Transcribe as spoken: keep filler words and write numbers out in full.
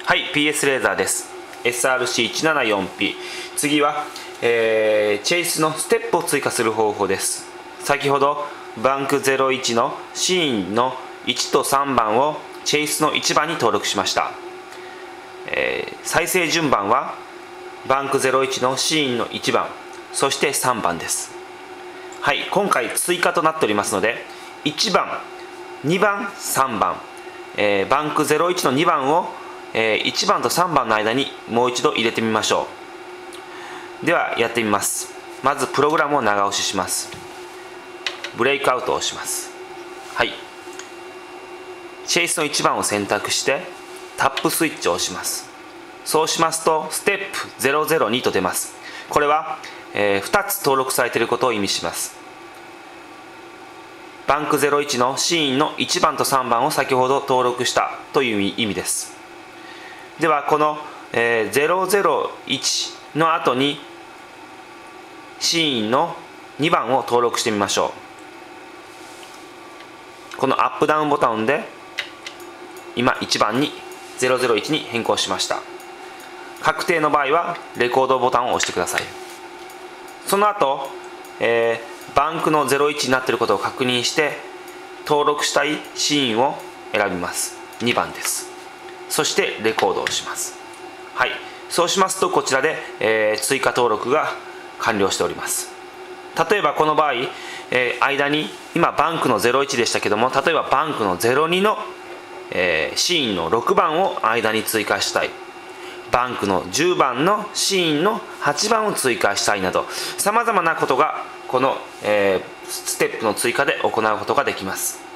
はい、ピーエス レーザーです。エスアールシーいちななよんピー。次は、えー、チェイスのステップを追加する方法です。先ほどバンクゼロいちのシーンのいちとさんばんをチェイスのいちばんに登録しました。えー、再生順番はバンクゼロいちのシーンのいちばん、そしてさんばんです。はい、今回追加となっておりますので、いちばん、にばん、さんばん、えー、バンクゼロいちのにばんを、えー、いちばんとさんばんの間にもう一度入れてみましょう。ではやってみます。まずプログラムを長押しします。ブレイクアウトをします。はい、チェイスのいちばんを選択してタップスイッチを押します。そうしますとステップゼロゼロにと出ます。これは、えー、ふたつ登録されていることを意味します。バンクゼロいちのシーンのいちばんとさんばんを先ほど登録したという意味です。ではこの、えー、ゼロゼロいちの後にシーンのにばんを登録してみましょう。このアップダウンボタンで今いちばんにゼロゼロいちに変更しました。確定の場合はレコードボタンを押してください。その後、えー、バンクのゼロいちになっていることを確認して登録したいシーンを選びます。にばんです。そしてレコードをします。はい、そうしますとこちらで、えー、追加登録が完了しております。例えばこの場合、えー、間に今バンクのゼロいちでしたけども、例えばバンクのゼロにの、えー、シーンのろくばんを間に追加したい、バンクのじゅうばんのシーンのはちばんを追加したいなど、さまざまなことがこの、えー、ステップの追加で行うことができます。